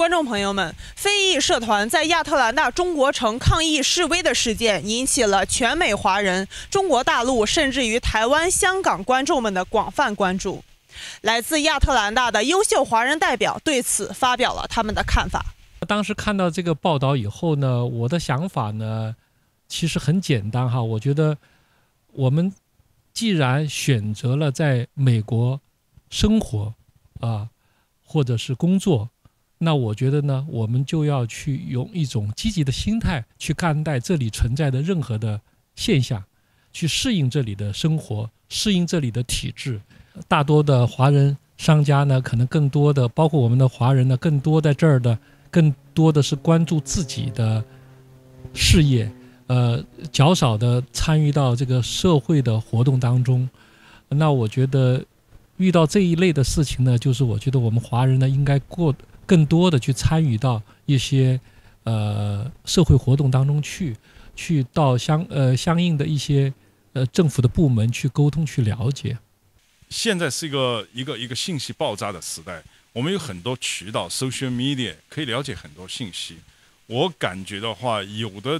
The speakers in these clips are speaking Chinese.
观众朋友们，非裔社团在亚特兰大中国城抗议示威的事件引起了全美华人、中国大陆甚至于台湾、香港观众们的广泛关注。来自亚特兰大的优秀华人代表对此发表了他们的看法。 当时看到这个报道以后呢，我的想法呢，其实很简单哈。我觉得我们既然选择了在美国生活或者是工作，那我觉得呢，我们就要去用一种积极的心态去看待这里存在的任何的现象，去适应这里的生活，适应这里的体制。大多的华人商家呢，可能更多的，包括我们的华人呢，更多在这儿的，更多的是关注自己的事业，较少的参与到这个社会的活动当中。那我觉得遇到这一类的事情呢，就是我觉得我们华人呢，应该更多的去参与到一些社会活动当中去到相应的一些政府的部门去沟通去了解。 现在是一个信息爆炸的时代，我们有很多渠道 social media 可以了解很多信息。我感觉的话，有的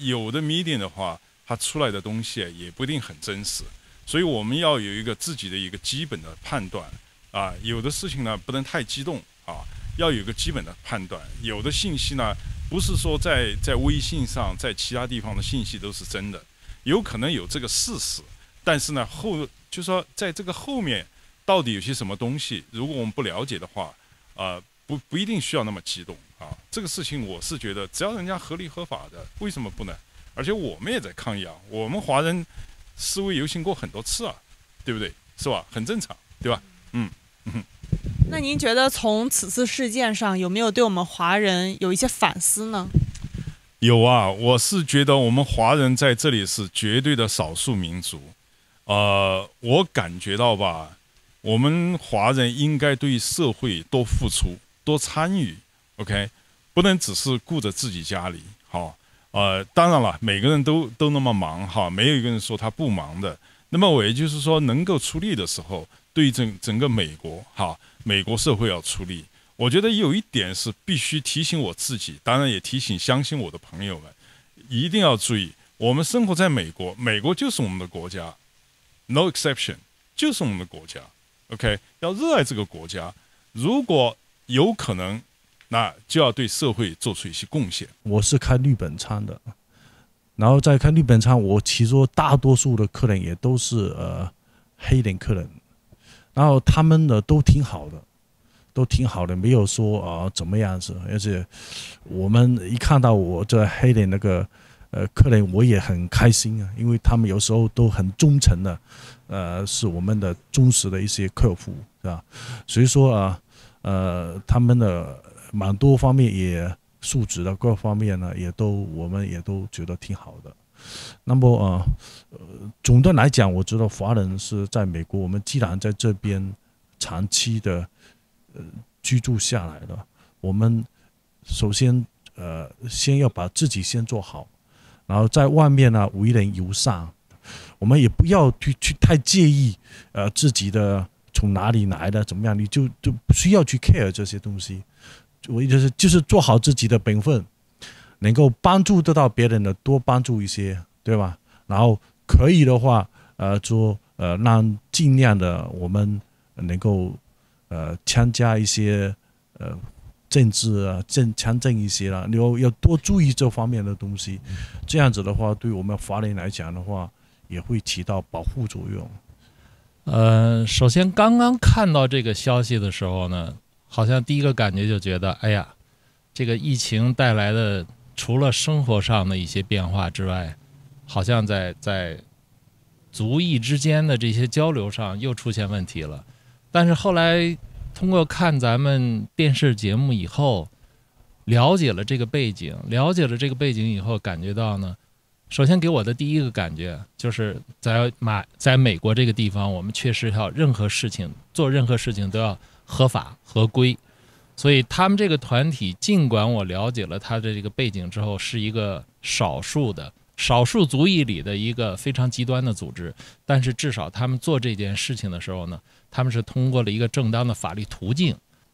media 的话，它出来的东西也不一定很真实，所以我们要有一个自己的一个基本的判断啊。有的事情呢不能太激动啊，要有一个基本的判断。有的信息呢，不是说在微信上，在其他地方的信息都是真的，有可能有这个事实，但是呢就说在这个后面到底有些什么东西，如果我们不了解的话，不一定需要那么激动啊。这个事情我是觉得，只要人家合理合法的，为什么不能？而且我们也在抗议啊，我们华人示威游行过很多次啊，对不对？是吧？很正常，对吧？ 那您觉得从此次事件上有没有对我们华人有一些反思呢？ 有啊，我是觉得我们华人在这里是绝对的少数民族。我感觉到吧，我们华人应该对社会多付出、多参与 ，OK， 不能只是顾着自己家里。好，当然了，每个人都那么忙哈，没有一个人说他不忙的。那么我也就是说，能够出力的时候，对整个美国美国社会要出力。我觉得有一点是必须提醒我自己，当然也提醒相信我的朋友们，一定要注意，我们生活在美国，美国就是我们的国家。No exception， 就是我们的国家 ，OK， 要热爱这个国家。如果有可能，那就要对社会做出一些贡献。 我是开日本餐的，然后在开日本餐，我其实大多数的客人也都是黑人客人，然后他们呢都挺好的，没有说怎么样子。而且我们一看到我这黑人那个客人，我也很开心啊，因为他们有时候都很忠诚的，是我们的忠实的一些客户，是吧？所以说他们的蛮多方面也素质的各方面呢，我们也都觉得挺好的。那么总的来讲，我觉得华人是在美国，我们既然在这边长期的居住下来了，我们首先先要把自己先做好。然后在外面呢，为人友善，我们也不要去太介意自己的从哪里来的怎么样，你就不需要去 care 这些东西。我就是做好自己的本分，能够帮助得到别人的多帮助一些，对吧？然后可以的话，让尽量的我们能够参加一些政治啊，强政一些了，要多注意这方面的东西。这样子的话，对我们华人来讲的话，也会起到保护作用。 首先刚刚看到这个消息的时候呢，好像第一个感觉就觉得，哎呀，这个疫情带来的除了生活上的一些变化之外，好像在族裔之间的这些交流上又出现问题了。但是后来通过看咱们电视节目以后，了解了这个背景以后，感觉到呢，首先给我的第一个感觉就是在美国这个地方，我们确实要做任何事情都要合法合规。所以他们这个团体，尽管我了解了他的这个背景之后，是一个少数族裔里的一个非常极端的组织，但是至少他们做这件事情的时候呢，他们是通过了一个正当的法律途径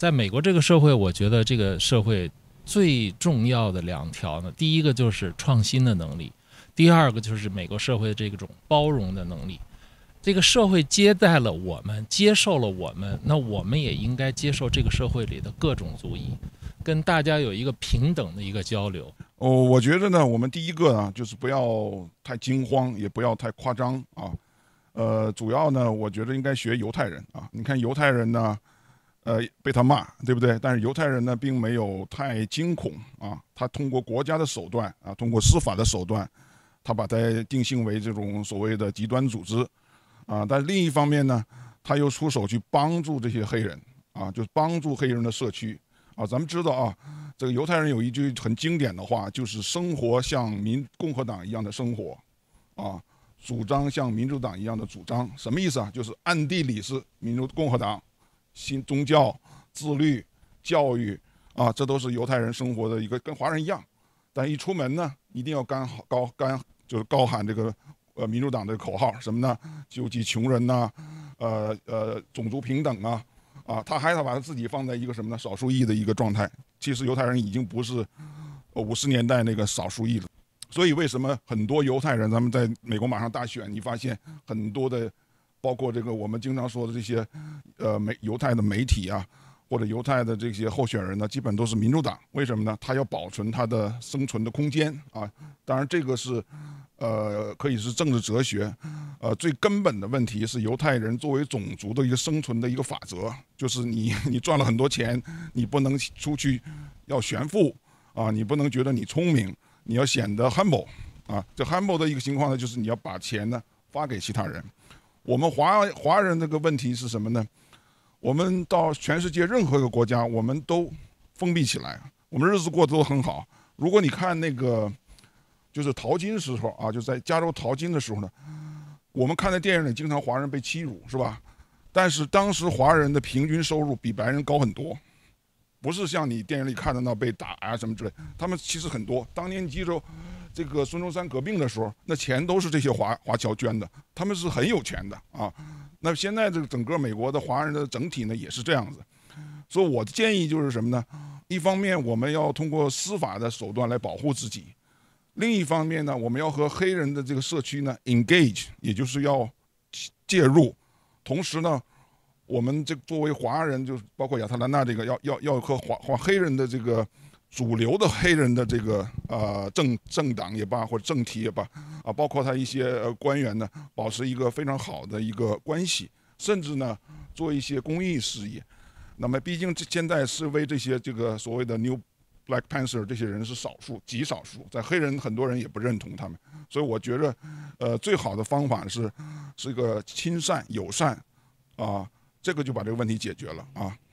在美国这个社会，我觉得这个社会最重要的2条呢，第一个就是创新的能力，第二个就是美国社会的这种包容的能力。这个社会接待了我们，接受了我们，那我们也应该接受这个社会里的各种族裔，跟大家有一个平等的一个交流。 我觉得呢，我们第一个呢，就是不要太惊慌，也不要太夸张啊。主要呢，我觉得应该学犹太人啊。你看犹太人呢，被他骂，对不对？但是犹太人呢，并没有太惊恐啊。他通过国家的手段啊，通过司法的手段，他把它定性为这种所谓的极端组织啊。但另一方面呢，他又出手去帮助这些黑人啊，就是帮助黑人的社区啊。咱们知道啊，这个犹太人有一句很经典的话，就是生活像共和党一样的生活啊，主张像民主党一样的主张。什么意思啊？就是暗地里是共和党，新宗教、自律、教育啊，这都是犹太人生活的一个，跟华人一样。但一出门呢，一定要就是高喊这个民主党的口号，什么呢？救济穷人呐、种族平等啊。他还把他自己放在一个什么呢？少数裔的一个状态。其实犹太人已经不是50年代那个少数裔了。所以为什么很多犹太人，咱们在美国马上大选，你发现很多的，包括这个我们经常说的这些犹太的媒体啊，或者犹太的这些候选人呢，基本都是民主党。为什么呢？他要保存他的生存的空间啊。当然这个是可以是政治哲学。最根本的问题是犹太人作为种族的一个生存的一个法则，就是你赚了很多钱，你不能出去要炫富啊，你不能觉得你聪明，你要显得 humble 啊。这 humble 的一个情况呢，就是你要把钱呢发给其他人。我们华人这个问题是什么呢？我们到全世界任何一个国家，我们都封闭起来，我们日子过得都很好。如果你看那个就是淘金时候啊，就在加州淘金的时候呢，我们看在电影里经常华人被欺辱，是吧？但是当时华人的平均收入比白人高很多，不是像你电影里看的那被打啊什么之类，他们其实很多。当年你记住这个孙中山革命的时候，那钱都是这些华侨捐的，他们是很有钱的啊。那现在这个整个美国的华人的整体呢也是这样子，所以我的建议就是什么呢？一方面我们要通过司法的手段来保护自己，另一方面呢，我们要和黑人的这个社区呢 engage， 也就是要介入。同时呢，我们这作为华人，就是包括亚特兰大这个要和黑人的这个主流的黑人的这个政党也罢，或者政体也罢啊，包括他一些官员呢，保持一个非常好的一个关系，甚至呢做一些公益事业。那么毕竟现在示威这些这个所谓的 New Black Panther 这些人是少数，极少数，在黑人很多人也不认同他们。所以我觉得最好的方法是一个亲善友善啊，这个就把这个问题解决了啊。